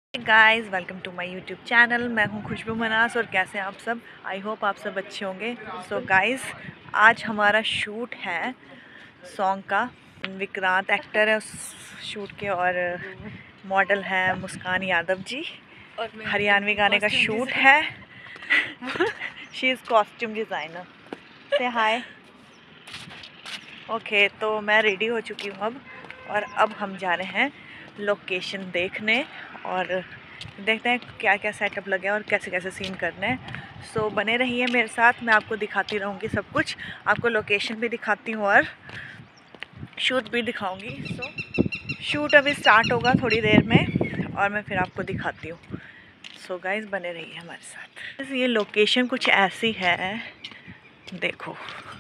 Guys welcome to my YouTube channel. मैं हूं खुशबू मनास और कैसे हैं आप सब। आई होप आप सब अच्छे होंगे। सो गाइस आज हमारा शूट है सॉन्ग का। विक्रांत एक्टर है उस शूट के और मॉडल है मुस्कान यादव जी। और हरियाणवी गाने का शूट है। She is costume designer. Say hi. Okay तो मैं रेडी हो चुकी हूँ अब, और अब हम जा रहे हैं लोकेशन देखने और देखते हैं क्या क्या सेटअप लगे और कैसे कैसे सीन करने हैं। सो बने रहिए मेरे साथ, मैं आपको दिखाती रहूँगी सब कुछ। आपको लोकेशन भी दिखाती हूँ और शूट भी दिखाऊँगी। सो शूट अभी स्टार्ट होगा थोड़ी देर में और मैं फिर आपको दिखाती हूँ। सो गाइस बने रहिए हमारे साथ। ये लोकेशन कुछ ऐसी है, देखो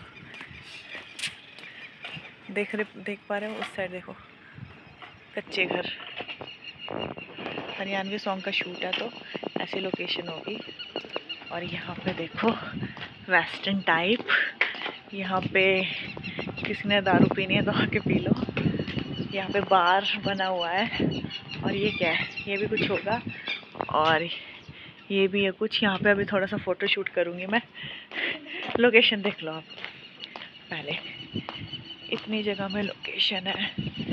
देख पा रहे हो उस साइड, देखो कच्चे घर। हरियाणवी सॉन्ग का शूट है तो ऐसी लोकेशन होगी। और यहाँ पे देखो वेस्टर्न टाइप, यहाँ पे किसी ने दारू पीनी है तो आके पी लो। यहाँ पे बार बना हुआ है और ये क्या है, ये भी कुछ होगा। और ये भी है कुछ। यहाँ पे अभी थोड़ा सा फ़ोटो शूट करूँगी मैं। लोकेशन देख लो आप पहले, इतनी जगह में लोकेशन है।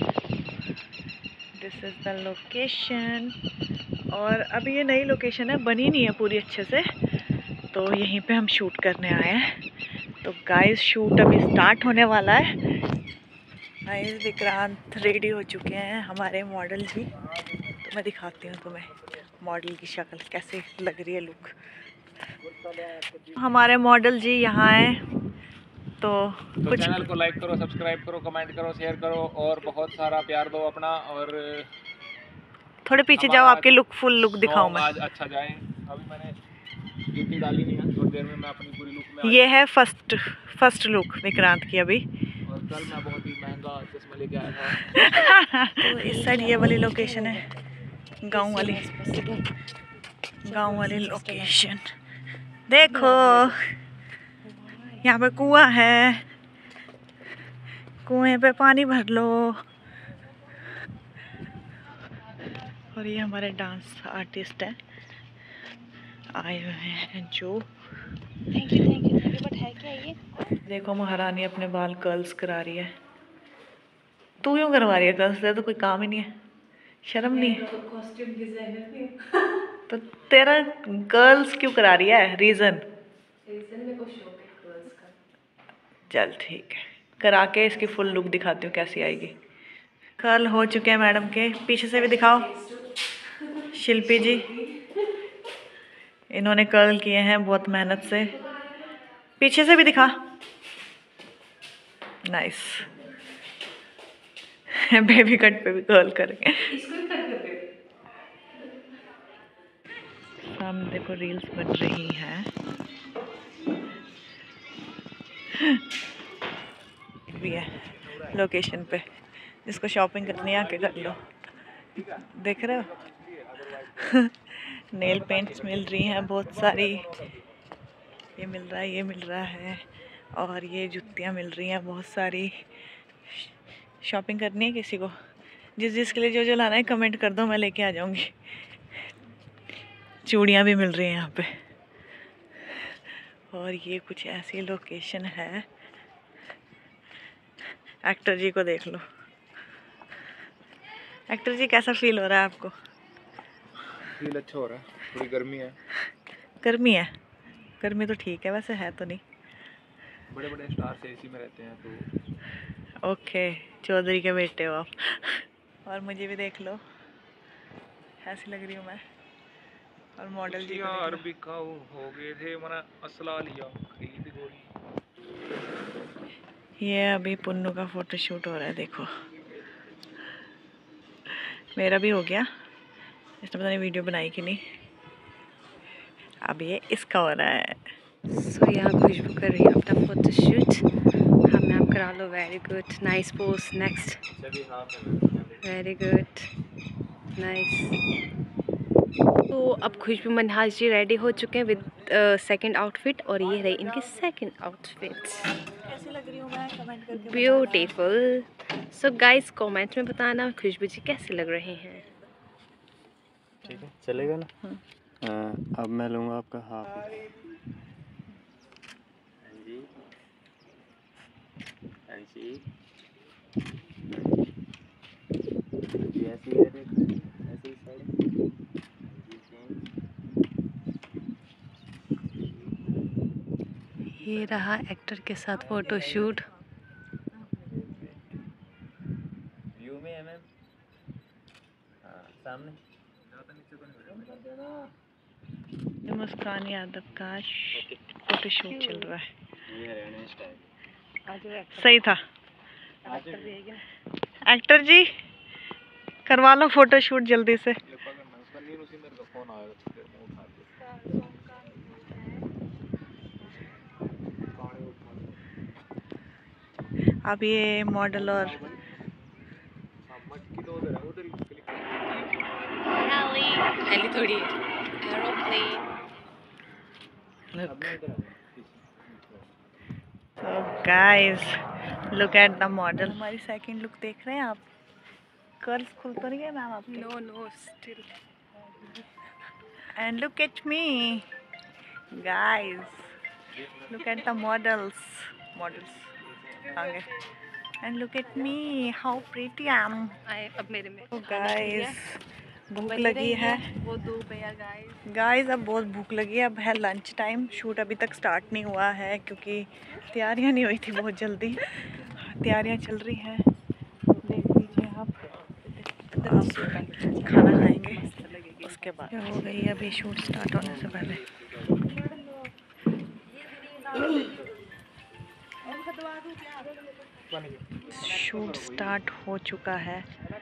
This is the location. और अभी ये नई लोकेशन है, बनी नहीं है पूरी अच्छे से, तो यहीं पे हम शूट करने आए हैं। तो गाइस शूट अभी स्टार्ट होने वाला है। गाइस विक्रांत रेडी हो चुके हैं, हमारे मॉडल जी। तो मैं दिखाती हूँ तुम्हें मॉडल की शक्ल कैसे लग रही है, लुक। हमारे मॉडल जी यहाँ हैं। तो कुछ चैनल को लाइक करो, सब्सक्राइब करो, कमेंट करो, शेयर करो और बहुत सारा प्यार दो अपना। और थोड़े पीछे जाओ, आपके लुक फुल लुक दिखाऊं मैं। आज अच्छा जाए। अभी मैंने जूती डाली नहीं है, थोड़ी देर में मैं अपनी पूरी लुक में ये है फर्स्ट लुक विक्रांत की अभी। और कल मैं बहुत ही महंगा चश्मा लेके आया था। तो इस साइड ये वाली लोकेशन है, गांव वाली लोकेशन। देखो यहाँ पे कुआं है, कुएं पे पानी भर लो। और ये हमारे डांस आर्टिस्ट है आए हुए हैं जो। थैंक यू बट है क्या ये। देखो महारानी अपने बाल कर्ल्स करा रही है। तू क्यों करवा रही है कर्ल्स? तो कोई काम ही नहीं है, शर्म नहीं है? कॉस्ट्यूम डिजाइनर भी तो तेरा कर्ल्स क्यों करा रही है? रीज़न मेरे को शौक है गर्ल्स का। चल ठीक है, करा के इसकी फुल लुक दिखाती हूँ कैसी आएगी। कर्ल हो चुके हैं मैडम के, पीछे से भी दिखाओ। शिल्पी जी इन्होंने कर्ल किए हैं बहुत मेहनत से। पीछे से भी दिखा। नाइस। बेबी कट पे भी कर्ल करेंगे। इसको ही कर दे। सामने देखो रील्स बन रही हैं। भी है लोकेशन पे, जिसको शॉपिंग करनी है आके कर लो। देख रहे हो नेल पेंट्स मिल रही हैं बहुत सारी। ये मिल रहा है, ये मिल रहा है, और ये जुतियाँ मिल रही हैं बहुत सारी। शॉपिंग करनी है किसी को, जिसके लिए जो जो लाना है कमेंट कर दो, मैं लेके आ जाऊंगी। चूड़ियाँ भी मिल रही हैं यहाँ पे। और ये कुछ ऐसी लोकेशन है। एक्टर जी को देख लो। एक्टर जी कैसा फील हो रहा है आपको? फील अच्छा हो रहा है, थोड़ी गर्मी है। गर्मी है? गर्मी तो ठीक है, वैसे है तो नहीं। बड़े बड़े स्टार से एसी में रहते हैं तो। ओके चौधरी के बेटे हो आप। और मुझे भी देख लो, ऐसी लग रही हूँ मैं। और मॉडल जी को यार देख लो। बिकाऊ हो गए थे, मैंने असला लिया खरीद गोली। ये अभी पुन्नू का फोटो शूट हो रहा है, देखो मेरा भी हो गया। इसने पता नहीं वीडियो बनाई कि नहीं। अब ये इसका हो रहा है। सो यहाँ खुशबू कर रही है अपना फोटो शूट। हमें आप करा लो। Very good, nice pose. Next. Very good, nice. तो अब खुशबू मनहास जी रेडी हो चुके हैं विद सेकंड आउटफिट, और ये रही इनकी सेकंड आउटफिट। कैसी लग रही हूँ मैं? कमेंट करके बताना। ब्यूटीफुल। सो गाइस कमेंट में बताना खुशबू जी कैसे लग रहे हैं। ठीक है, चलेगा ना? अब मैं लूँगा आपका हाफ। हाँ जी, हाँ जी, ऐसे ही साइड। ये रहा एक्टर के साथ फोटो शूट। व्यू में है मैम। हाँ, सामने। मुस्कान यादव का फोटो शूट चल रहा है। ये हरियाणा स्टाइल। सही था। एक्टर जी करवा लो फोटो शूट जल्दी से। अब ये मॉडल और हेली थोड़ी है, aeroplane. So guys, look at the model. हमारी सेकंड लुक देख रहे हैं आप? कर्ल्स खुल तो नहीं है मैम आपके? No no still. And look at me, guys. Look at the models. आगे. And look at me, how pretty I am. अब मेरे में So guys, भूख लगी है। वो दो भैया गाइस अब बहुत भूख लगी है। अब है लंच टाइम। शूट अभी तक स्टार्ट नहीं हुआ है क्योंकि तैयारियां नहीं हुई थी बहुत जल्दी। तैयारियां चल रही हैं, देख लीजिए आप। खाना खाएंगे उसके बाद हो गई अभी शूट स्टार्ट होने से पहले। शूट स्टार्ट हो चुका है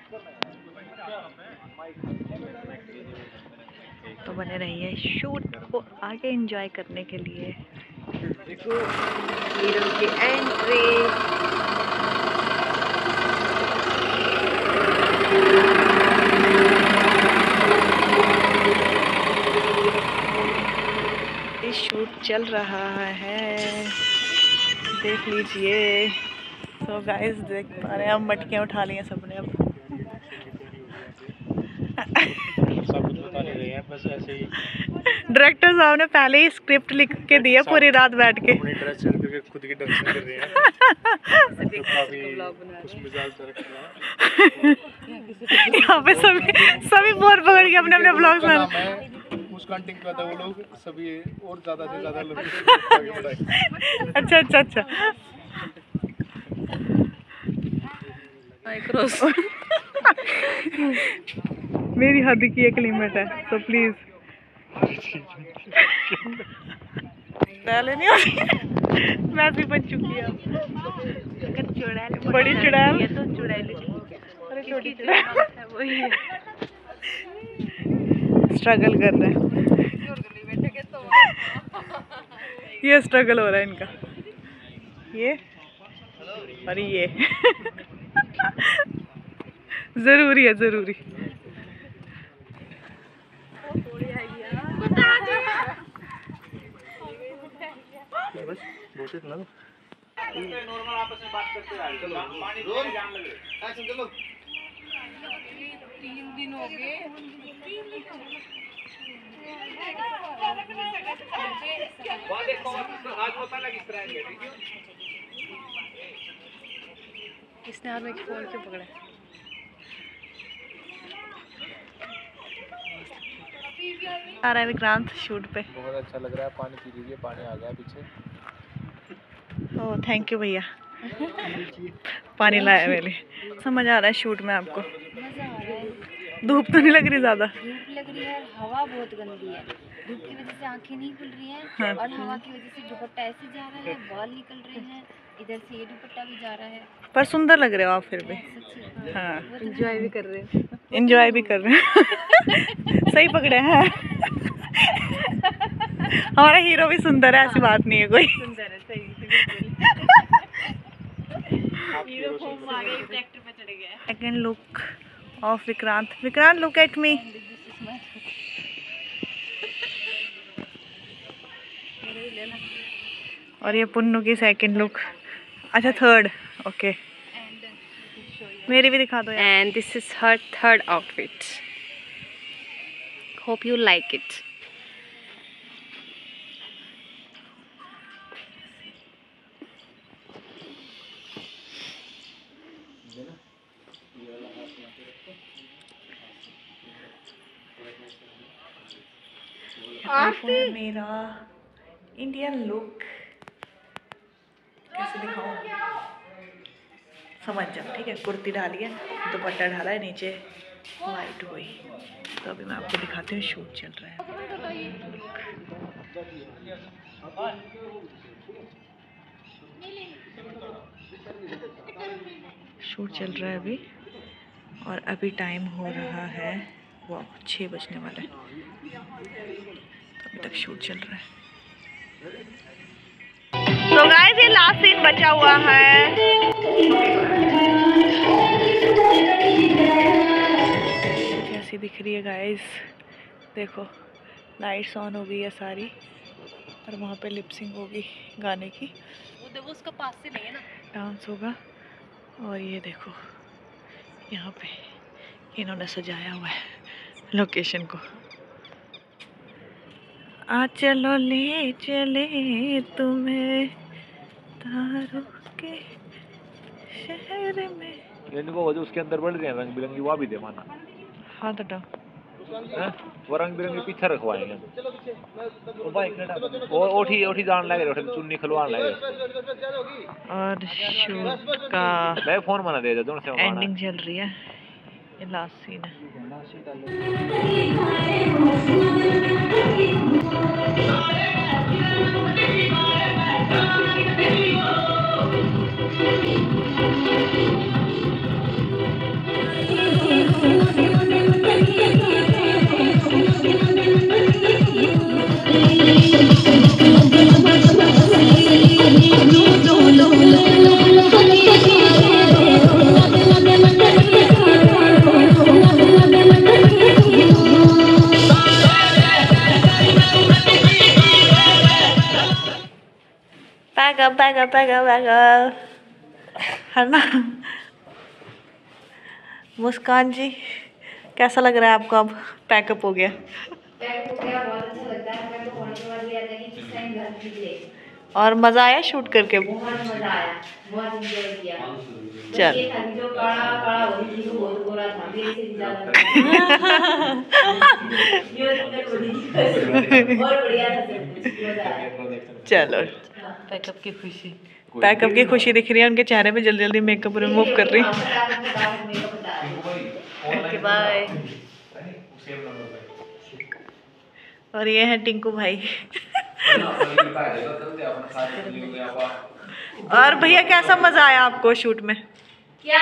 तो बने रहिए शूट को आगे एंजॉय करने के लिए। हीरो की एंट्री। शूट चल रहा है, देख लीजिए। तो गाइस देख पा रहे हैं, अब मटकियाँ उठा ली हैं सबने। अब डायरेक्टर साहब ने पहले ही स्क्रिप्ट लिख के दिया पूरी रात बैठ के। खुद की डायरेक्शन कर रहे हैं। यहाँ पे सभी बोर पकड़ के अपने अपने ब्लॉग बना। उस कंटिंग पे था वो लोग सभी और ज़्यादा से ज़्यादा लोग आगे बढ़ाए। अच्छा। मेरी हद की एक लिमिट है, तो प्लीज नहीं होती। मैं भी बन चुकी है बड़ी चुड़ैल। तो चुड़ैल छोटी चुड़ैल वही है। स्ट्रगल कर रहे हैं, ये स्ट्रगल हो रहा है इनका, ये और ये जरूरी है जरूरी। नॉर्मल आपस में बात करते रहे। चलो पानी पीने जाम लगे। एक्शन चलो। 3 दिन हो गए। आज पता लग इस तरह है। इसने हाथ में फोन क्यों पकड़ा? आ रहा है विक्रांत शूट पे। बहुत अच्छा लग रहा है। पानी पी लीजिए, पानी आ गया पीछे। ओह थैंक यू भैया, पानी लाया मेरे लिए। समझ आ रहा है शूट में आपको? मजा आ रहा है। धूप तो नहीं लग रही ज़्यादा? धूप लग रही है, हवा बहुत गंदी है। धूप की वजह से आंखें नहीं खुल रही हैं। हाँ। और हवा की वजह से दुपट्टा ऐसे जा रहा है, बाल निकल रहे हैं, इधर से ये दुपट्टा भी जा रहा है। पर सुंदर लग रहे हो आप फिर भी। सच्ची हाँ एंजॉय भी कर रहे हैं। एंजॉय भी कर रहे हैं। सही पकड़े हैं। हमारा हीरो भी सुंदर है, ऐसी बात नहीं है कोई। सुंदर है, सही ट्रैक्टर पे चढ़ गया। Second look of Vikrant. Vikrant look at me. और ये पुन्नू की सेकंड लुक। अच्छा थर्ड, ओके। मेरी भी दिखा दो यार। And this is her third outfit. Hope you like it. Aarti मेरा इंडियन लुक कैसे दिखाऊं, समझ जाओ। ठीक है, कुर्ती डाली है, दुपट्टा डाला है, नीचे वाइट हुई। तो अभी मैं आपको दिखाती हूँ, शूट चल रहा है। शूट चल रहा है अभी, और अभी टाइम हो रहा है वो 6 बजने वाला है। तो अभी तक शूट चल रहा है। तो गाइस ये लास्ट सीन बचा हुआ है। कैसी दिख रही है गाइस, देखो लाइट्स ऑन हो गई है सारी, और वहाँ पे लिपसिंग होगी गाने की, वो उसका पास से नहीं है ना, डांस होगा। और ये देखो यहाँ पे इन्होंने सजाया हुआ है लोकेशन को। आ चलो ले चले तुम्हें तारों के शहर में। इनको वो जो उसके अंदर बढ़ रहे हैं रंग बिरंगी, वो भी दे माना। हाँ तो वो रंग बिरंगे पीछे रखवाएंगे। वो ओठी जान लगे, ओठी चुन्नी खलवान लगे। और शूट का मैं फोन मना दे दे, दोनों से एंडिंग चल रही है, ये लास्ट सीन है। पैगा है ना। मुस्कान जी कैसा लग रहा है आपको, अब पैकअप हो गया? बहुत अच्छा लगता है। मैं तो होने के बाद भी आता है कि किस टाइम घर निकले। और मज़ा आया शूट करके? बहुत मजा आया, बहुत एंजॉय किया। चल ये था कि जो कड़ा हो रही थी, तो बहुत गोरा था, मेरे से भी ज्यादा। ये तो और बढ़िया था, सब कुछ मजा आया। चलो, पैकअप की खुशी दिख रही है उनके चेहरे पे। जल्दी जल्दी मेकअप रिमूव कर रही है। Okay bye. और ये है टिंकू भाई। और भैया कैसा मजा आया आपको शूट में? क्या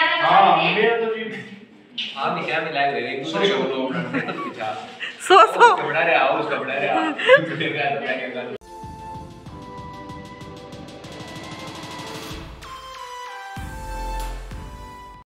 सो